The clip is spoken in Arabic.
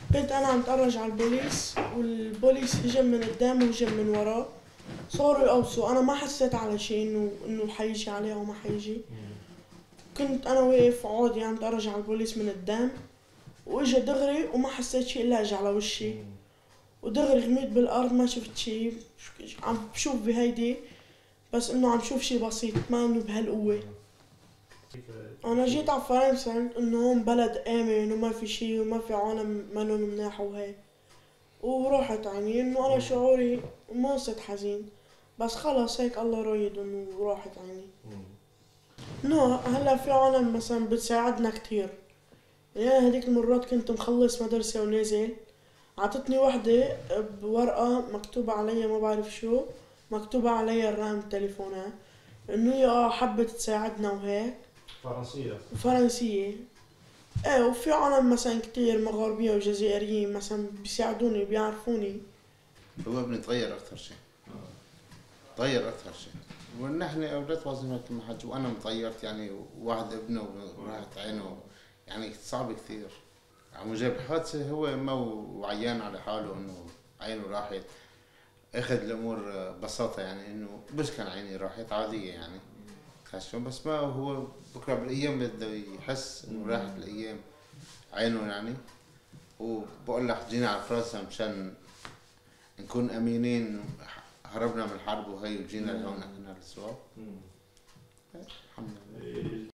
كنت انا عم اتفرج على البوليس، والبوليس هجم من قدام وهجم من ورا، صاروا يقوصوا. انا ما حسيت على شيء انه حيجي عليه او ما حيجي. كنت انا واقف عادي عم اتفرج على البوليس من قدام، واجا دغري وما حسيت شيء الا اجى على وشي، ودغري غميت بالارض ما شفت شيء. عم بشوف بهيدي، بس انه عم شوف شيء بسيط، ما انه بهالقوة. انا جيت على فرنسا، فهمت انه هون بلد امن وما في شيء وما في عالم منهم مناح وهيك، ورحت يعني انه انا شعوري ما صرت حزين، بس خلص هيك الله رايد انه راحت يعني. نو هلا في عالم مثلا بتساعدنا كتير. يعني أنا هذيك المرات كنت مخلص مدرسة ونازل، عطتني وحدة بورقة مكتوب عليها ما بعرف شو، مكتوب عليها الرقم تليفونها، انه هي حبت تساعدنا وهيك. فرنسية. فرنسية. ايه، وفي عالم مثلا كتير مغاربية وجزائريين مثلا بيساعدوني بيعرفوني. هو بنتغير أكثر شيء، تغير أكثر شيء، ونحن أولاد وظيفة المحج وأنا متغيرت يعني، واحد ابنه راحت عينه يعني صعب كثير. عم جاب الحادثة هو ما وعيان على حاله إنه عينه راحت، أخذ الأمور ببساطة يعني إنه بس كان عيني راحت عادية يعني كاشفة، بس ما هو بكرة بالأيام بده يحس إنه راحت الأيام عينه يعني. وبقول لك جينا على فرنسا مشان نكون امينين، هربنا من الحرب وهي وجينا لهون احنا السوا. الحمد لله.